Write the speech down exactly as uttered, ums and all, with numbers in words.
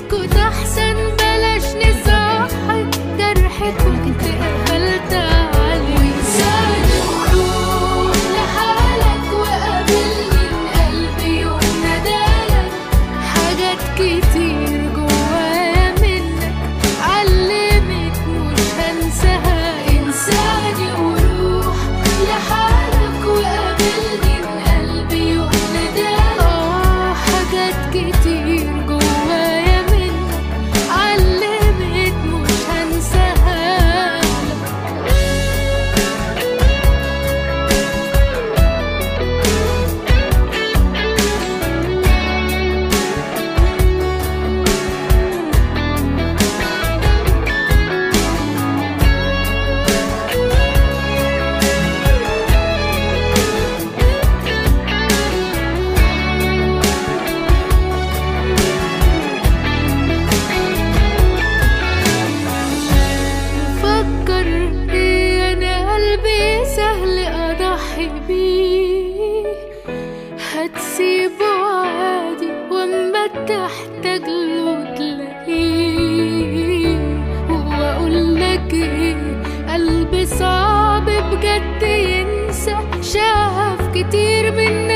كنت احسن بلاش نصحي جرحك كنت قفلت عليه. وانساني وروح لحالك وقابلني قلبي يوم ندالك حاجات كتير جوايا منك علمت مش هنساها. انساني وروح لحالك وقابلني قلبي يوم ندالك اه حاجات كتير جوايا منك علمت مش هنساها. فكر ايه انا قلبي سهل اضحي بيه هتسيبه عادي واما تحتاج له تلاقيه. واقول لك ايه قلبي صعب بجد ينسى شاف كتير من